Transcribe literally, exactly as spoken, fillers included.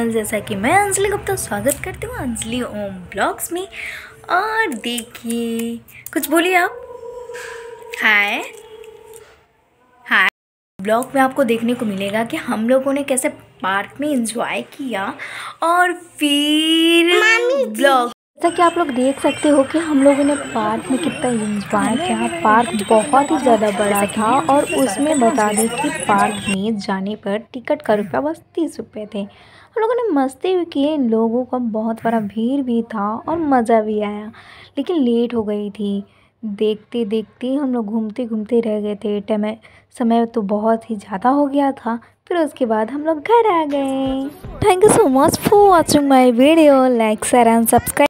Channel. जैसा कि मैं अंजलि गुप्ता स्वागत करती हूँ अंजलि ओम ब्लॉग्स में। और देखिए, कुछ बोलिए आप। हाय हाय। ब्लॉग में आपको देखने को मिलेगा कि हम लोगों ने कैसे पार्क में एंजॉय किया और फिर ब्लॉग, जैसा कि आप लोग देख सकते हो कि हम लोगों ने पार्क में कितना एंजॉय किया। पार्क बहुत ही ज़्यादा बड़ा था और उसमें बता दें कि पार्क में जाने पर टिकट का रुपया बस तीस रुपये थे। हम लोगों ने मस्ती भी की, लोगों का बहुत बड़ा भीड़ भी था और मज़ा भी आया, लेकिन लेट हो गई थी। देखते देखते हम लोग घूमते घूमते रह गए थे। समय समय तो बहुत ही ज़्यादा हो गया था। फिर उसके बाद हम लोग घर आ गए। Thank you so much for watching my video. Like share and subscribe.